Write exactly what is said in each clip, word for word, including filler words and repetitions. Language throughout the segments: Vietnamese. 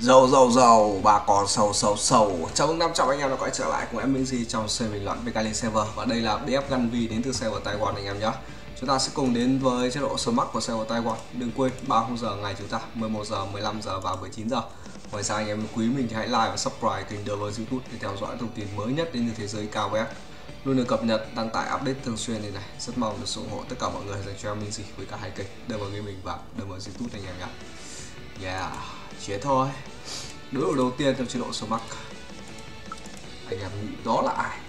Dầu dầu dầu, bà con sầu sầu sầu. Chào mừng năm trăm anh em đã quay trở lại cùng em Minh trong series bình luận về Kali Server. Và đây là bê ép Gunvi đến từ server Taiwan anh em nhé. Chúng ta sẽ cùng đến với chế độ sớm mắc của server Taiwan. Đừng quên ba khung giờ ngày chúng ta mười một giờ, mười lăm giờ và mười chín giờ. Ngoài ra anh em quý mình thì hãy like và subscribe kênh The Verge YouTube để theo dõi thông tin mới nhất đến từ thế giới cao web. Luôn được cập nhật, đăng tải update thường xuyên này này. Rất mong được sự ủng hộ tất cả mọi người dành cho em Minh với cả hai kênh The Verge Gaming và The Verge YouTube anh em nhé. Yeah, chế thôi. Đối thủ đầu tiên trong chế độ số Bắc, anh em nghĩ đó là ai?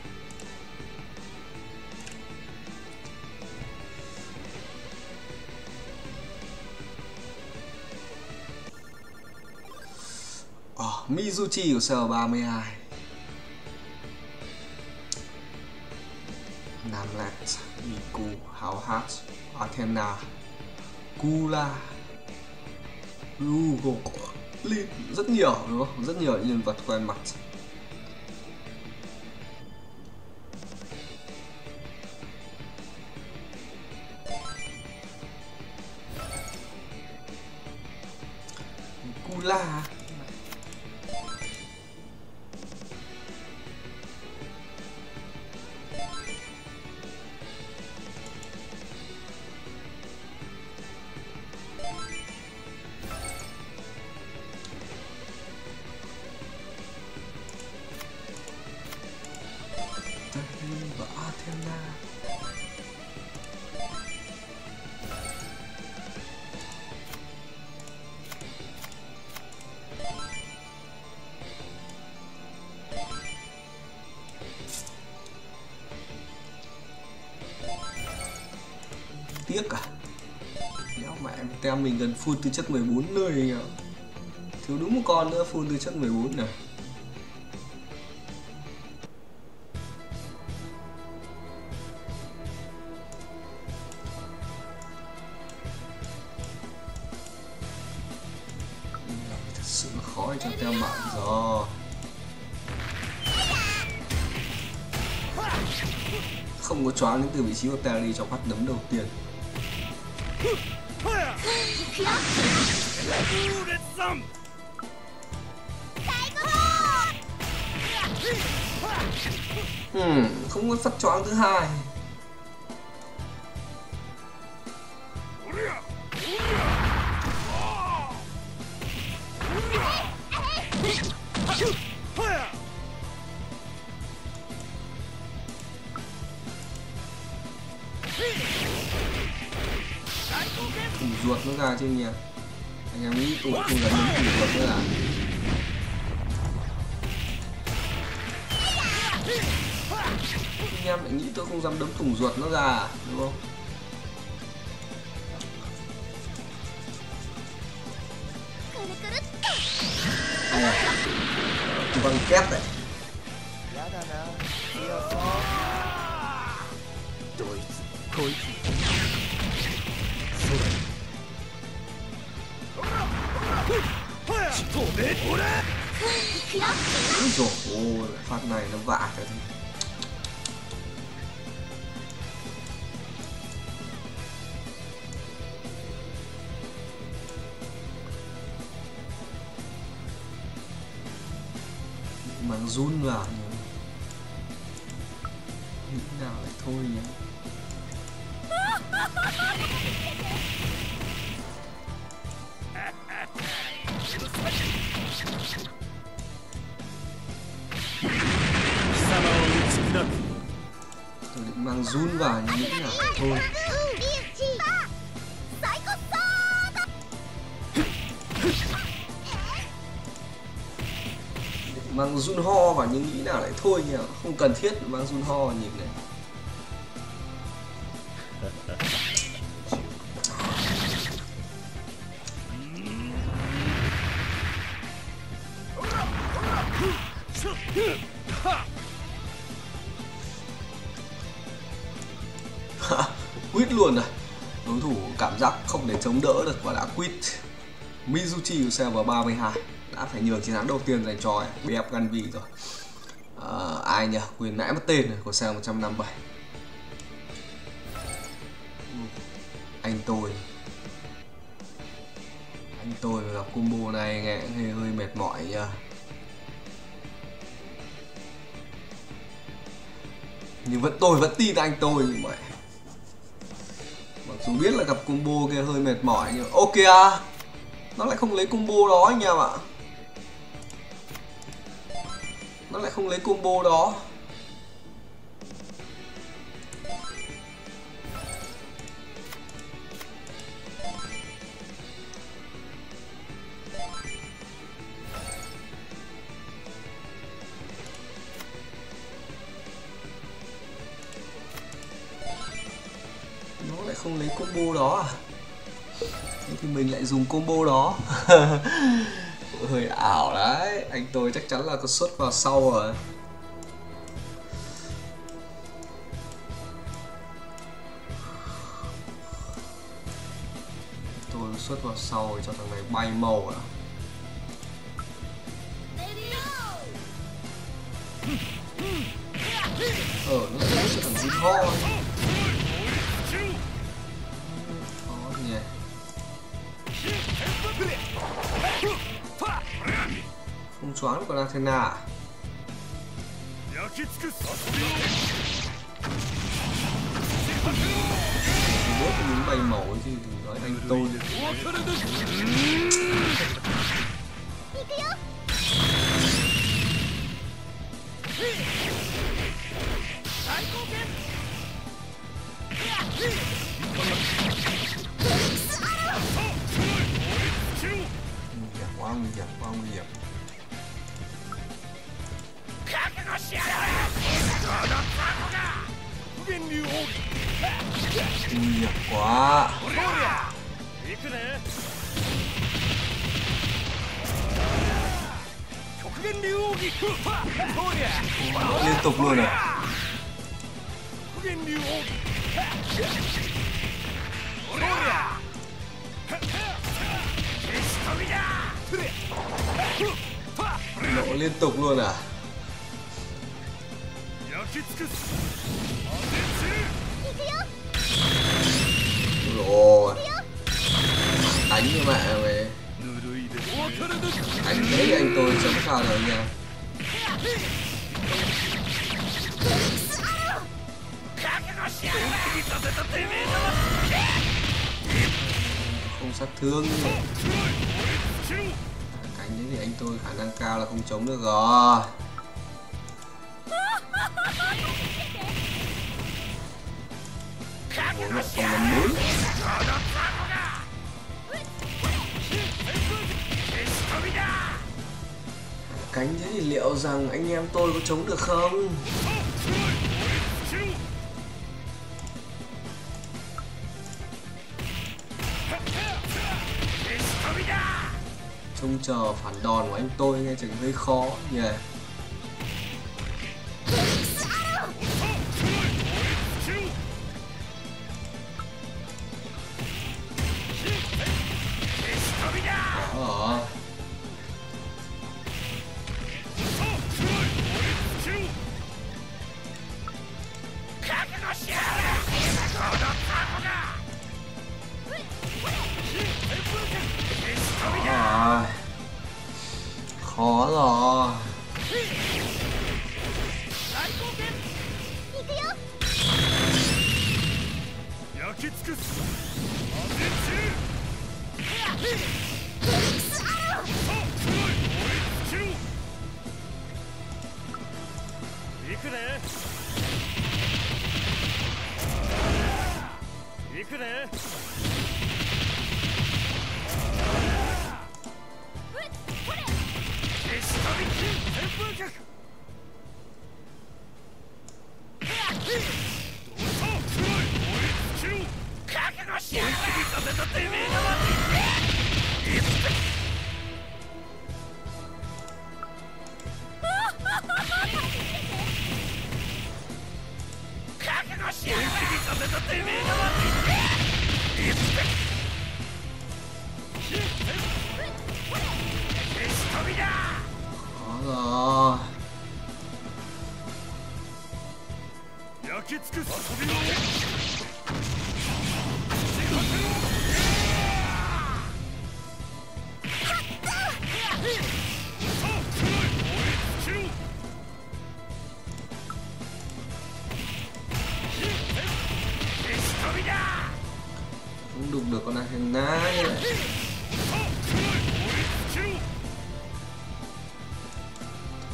Oh, Mizuchi của server ba mươi hai, Namlet, Miku, Hào Hát, Athena, Kula, Rugo, Lin, rất nhiều đúng không? Rất nhiều nhân vật quen mặt. Kula, và Athena. Tiếc à? Đéo mẹ em, tem mình gần full tư chất mười bốn nơi nhỉ? Thiếu đúng một con nữa full tư chất mười bốn này. Sự khó cho theo bạn rồi. Không có choáng đến từ vị trí của Terry trong phát đấm đầu tiên. Hmm, không có phát choáng thứ hai. Thủng ruột nó ra chứ nhỉ? Anh em nghĩ tụi không dám đứng thủng ruột nữa là anh em lại nghĩ tôi không dám đấm thủng ruột nó ra đúng không? Hay à? Vâng kép đấy. Úi dồi ôi, phát này nó vạ cái gì. Mang run vào nhỉ? Nghĩ nào lại thôi nhỉ? Tôi định mang run vào nhưng nghĩ nào lại thôi. Định mang run ho vào nhưng nghĩ nào lại thôi nhỉ? Không cần thiết mang run ho vào nhìn này. Quýt luôn à? Đối thủ cảm giác không thể chống đỡ được và đã quýt. Mizuchi của server ba mươi hai đã phải nhường chiến thắng đầu tiên dành cho bê ép Gunvi rồi. À, ai nhỉ? Quên nãy mất tên rồi của server một trăm năm mươi bảy. Anh tôi Anh tôi gặp combo này nghe hơi, hơi mệt mỏi nha. Nhưng vẫn tôi vẫn tin anh tôi như vậy. Mặc dù biết là gặp combo kia hơi mệt mỏi nhưng ok à, nó lại không lấy combo đó anh em ạ. Nó lại không lấy combo đó. Nó lại không lấy combo đó à? Thế thì mình lại dùng combo đó. Hơi ảo đấy. Anh tôi chắc chắn là có xuất vào sau rồi. Tôi xuất vào sau rồi cho thằng này bay màu à. Ờ, nó sẽ xuất thằng Jin Ho. Khó nhỉ. Không choáng được con Athena à? Bớt thì mình bay màu chứ đừng nói anh tôi. Quá nguy hiểm, quá nguy hiểm. Nguy hiểm quá. Liên tục luôn à. Nổ liên tục luôn à. Rồi đánh như mẹ mày. Đánh thế thì anh tôi chấm sao được nha. Không sát thương. Cánh đấy thì anh tôi khả năng cao là không chống được rồi. Ủa mẹ còn làm bốn. Cánh thế thì liệu rằng anh em tôi có chống được không? Trông chờ phản đòn của anh tôi nghe chừng hơi khó nhỉ. Đó. À, khó rồi.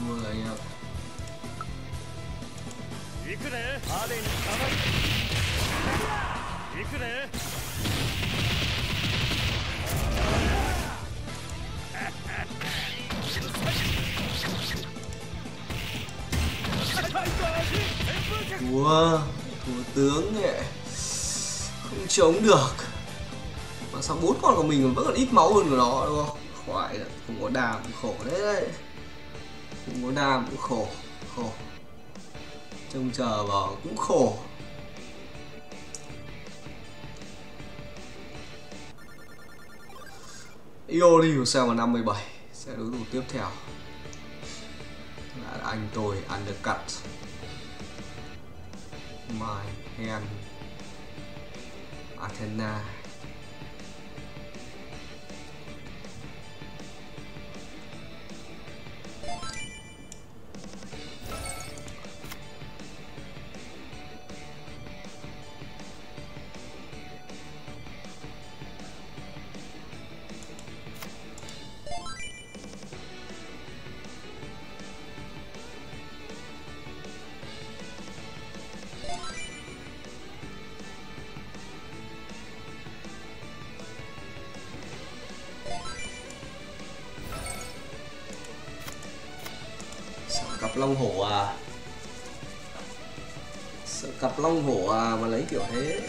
thua rồi anh em. Thua, thua tướng nhẹ, không chống được. Mà sao bốn con của mình vẫn còn ít máu hơn của nó đúng không? Khỏi, không có đàm khổ đấy đấy. Không có đàm cũng khổ, khổ. Trông chờ vào cũng khổ. Iori của Cell năm mươi bảy sẽ đối thủ tiếp theo là anh tôi Undercut, My Hand, Athena. Cặp long hổ à? Sợ cặp long hổ à mà lấy kiểu thế.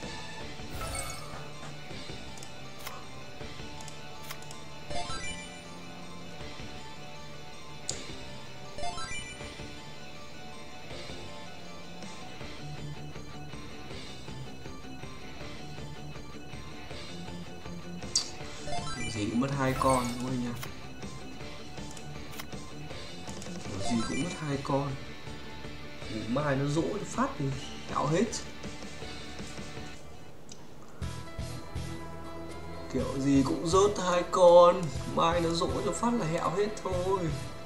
Gì cũng mất hai con thôi nha. Gì cũng mất hai con. Ngủ mai nó dỗ phát thì kéo hết. Kiểu gì cũng rớt hai con, mai nó dỗ cho phát là hẹo hết thôi.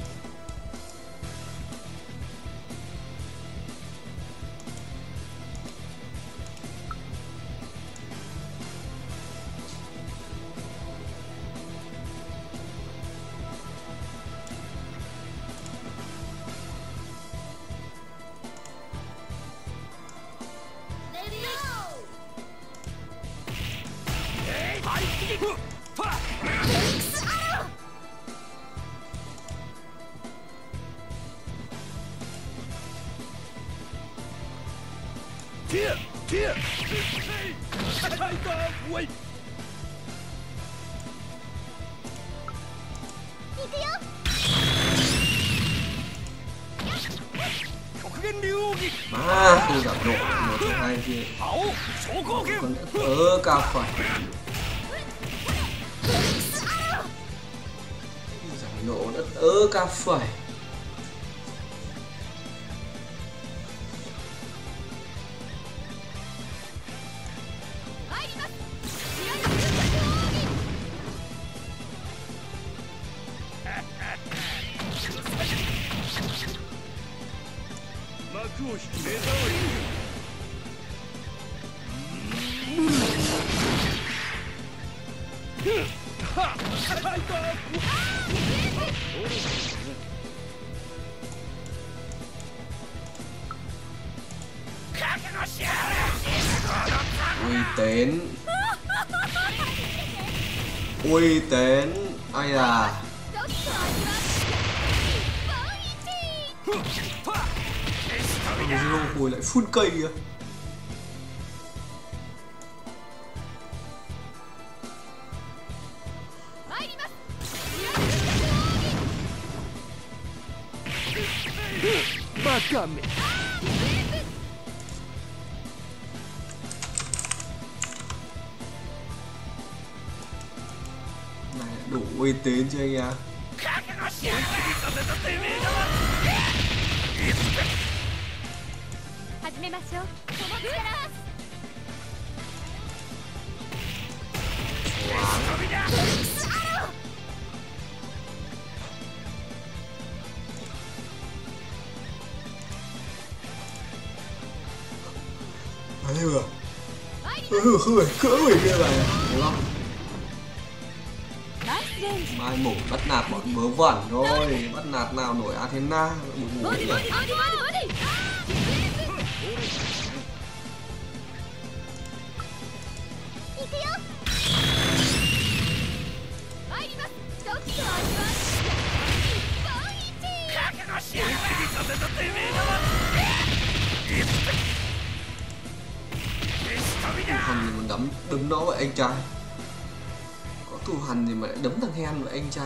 Mà tôi giảm độ một trong hai kia còn ớ cao phải giảm độ đất ớ cao phải. Uy tín, uy tín, ai à. Zero hồi lại phun cây kìa. Này đủ uy tín chưa anh em? Đấy vừa ừ, không phải cỡ mình kia này đúng không? Mai mổ bắt nạt bọn vớ vẩn thôi, bắt nạt nào nổi Athena, buồn ngủ nhỉ. Thù hằn gì mà đấm đấm nó vậy anh trai, có thù hằn gì mà lại đấm thằng Hen vậy anh trai.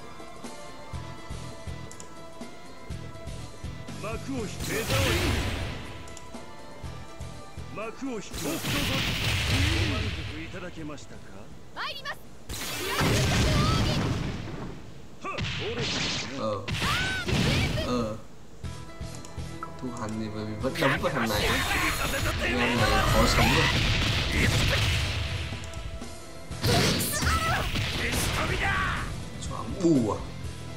Ờ Ờ thù hằn gì mà mình vẫn đấm vào thằng này, anh em này khó sống rồi. Choáng bù à.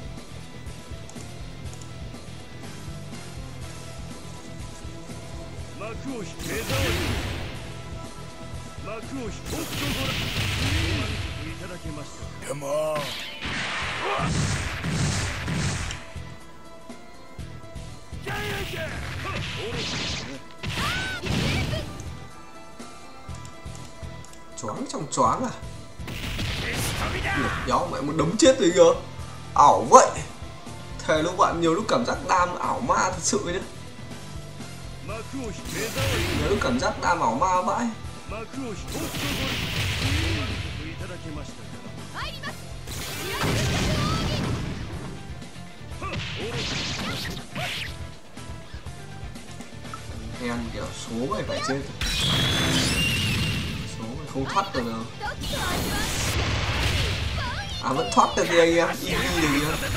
Come on. Choáng trong choáng à. Được kéo mẹ muốn đấm chết tôi kìa. Ảo vậy. Thề lúc bạn nhiều lúc cảm giác đam ảo ma thật sự nhá. Nhiều lúc cảm giác đam ảo ma vãi. Hen kiểu số này phải chết. Số này không thoát được đâu. À vẫn thoát được kìa anh em, easy được kìa.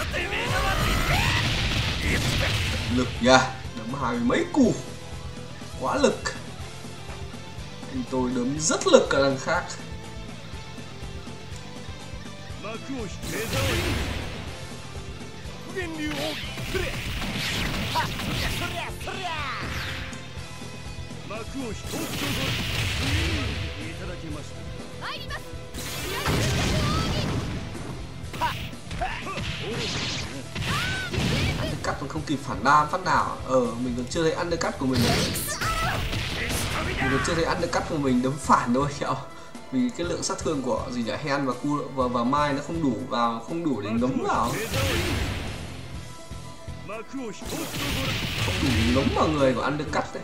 Lực nha, đấm hai mươi mấy củ. Quá lực. Anh tôi đấm rất lực cả đằng khác. Undercut còn không kịp phản đam phát nào. Ờ mình còn chưa thấy undercut của mình. Mình còn chưa thấy undercut của mình đấm phản thôi kẹo. Vì cái lượng sát thương của gì nhỉ, Hen và cu và, và Mai nó không đủ vào, không đủ để ngấm vào. Không đủ để ngấm vào người của undercut đấy.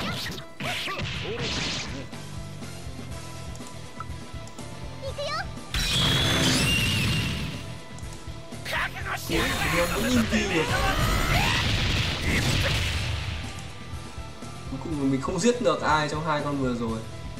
Hen vẫn im đi được. Cuối cùng mình không giết được ai trong hai con vừa rồi.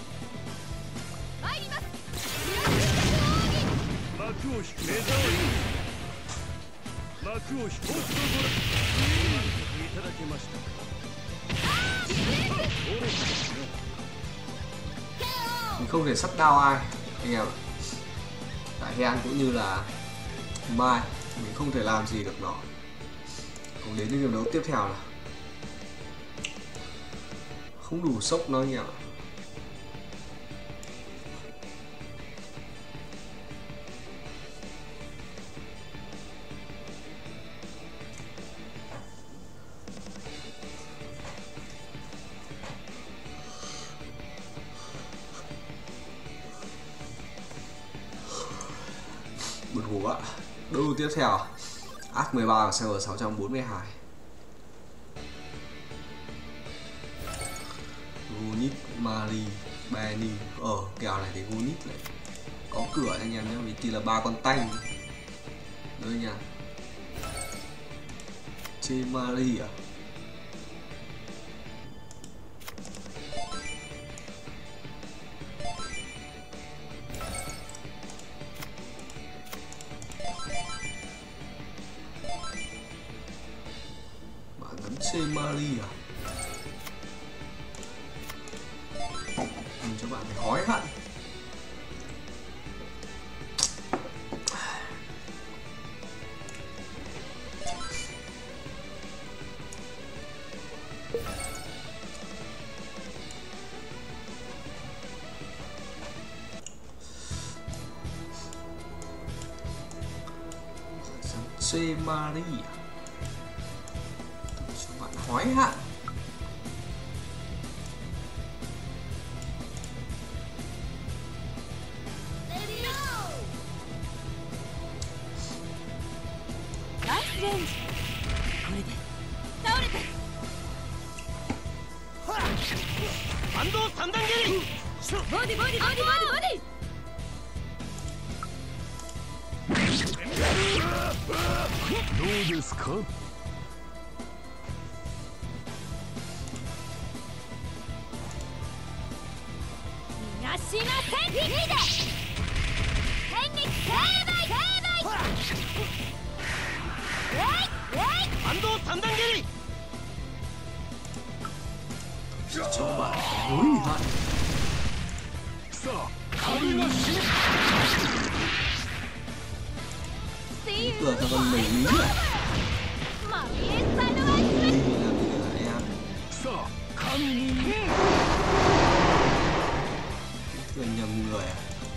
Mình không thể sắt đao ai anh em ạ. Cả Hen cũng như là Mai mình không thể làm gì được nó. Cùng đến với game đấu tiếp theo là không đủ sốc nó anh em ạ. Buồn ngủ ạ. Đấu tiếp theo Arc mười ba ở server sáu trăm bốn mươi hai. Gunit, Mari, Benny. Ờ kèo này thì Gunit lại có cửa anh em nhé, vì chỉ là ba con tanh. Đây nha. Chê Mari à? Chê Mari à? Mình cho bạn phải hối hận. Jose Maria. Cho bạn hỏi hạn. Body, body, body, body, body. どうですか。 逃がしません。リーダー。天に成敗。成敗。えい、えい。 反動三段蹴り。 Cho bạn hối hận. さあ、神が死ぬ。 Cửa thằng con Mỹ Lý à? Mỹ làm gì hả em? Cửa nhầm người à?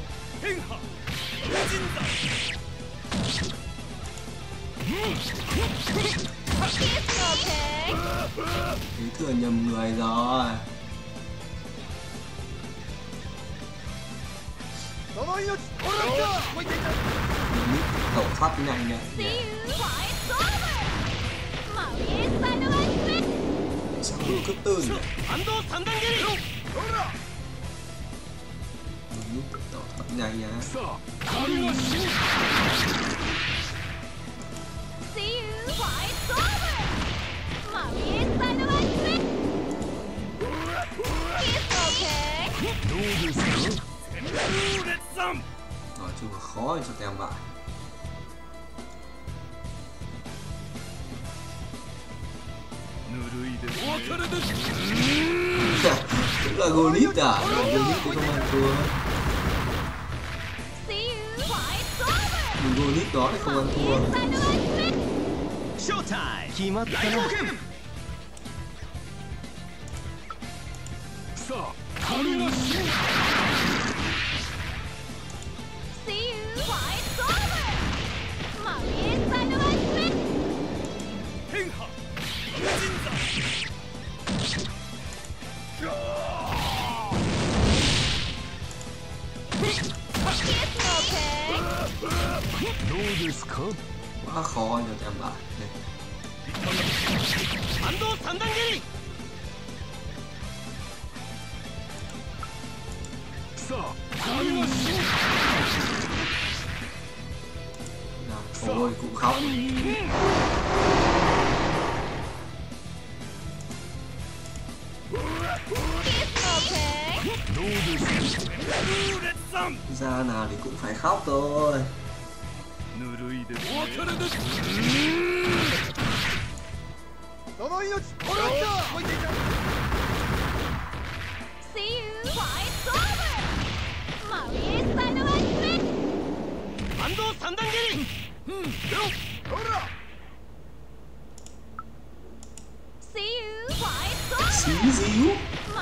Cái cửa nhầm người rồi. Tẩu thoát nhanh nhá. Sao không cứ tư nhỉ? Tẩu thoát nhanh nhá. Nói chung là khó cho tem bạn. Cũng là Golip à? Golip cũng không ăn thua. Golip đó thì không ăn thua. Showtime. 決まったな。 さあ、神が死ぬ。 どうですか? Quá khó cho tem bạn. 反動三段蹴り。 さあ、神が死ぬ。 Ôi cũng khóc. Ra nào thì cũng phải khóc thôi. Xí díu.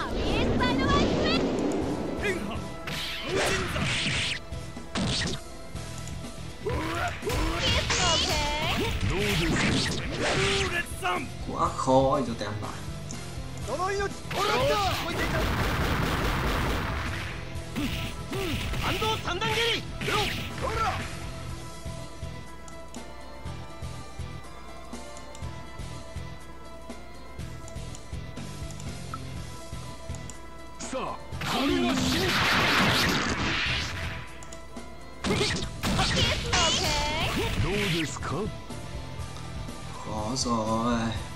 Quá khó cho tem bạn. Khó rồi.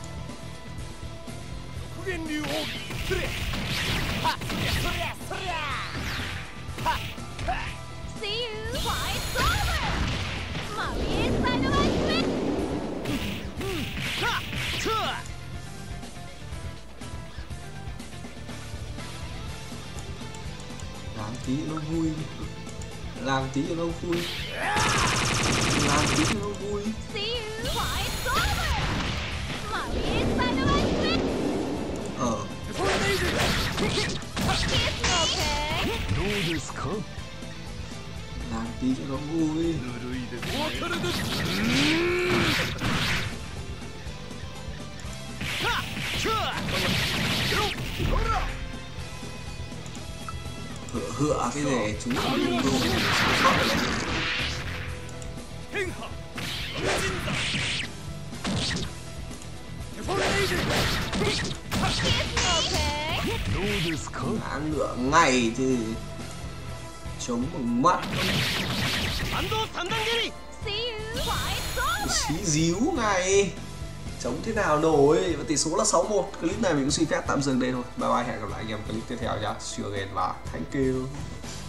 Làm tí nó vui. Làm tí cho nó vui. Làm tí cho nó vui. Ờ. Làm tí cho nó vui. hựa cái để chúng không có cơ hội để sống sót được này. 天下無尽だテフォルネイデ どうですか Ngã ngựa ngày thì chống bằng mắt 反動三段蹴り See you. Fight over. xí díu ngày chống thế nào nổi. Và tỷ số là sáu một. Clip này mình cũng xin phép tạm dừng đây thôi. Bye bye, hẹn gặp lại anh em clip tiếp theo nhá. See you again và thank you.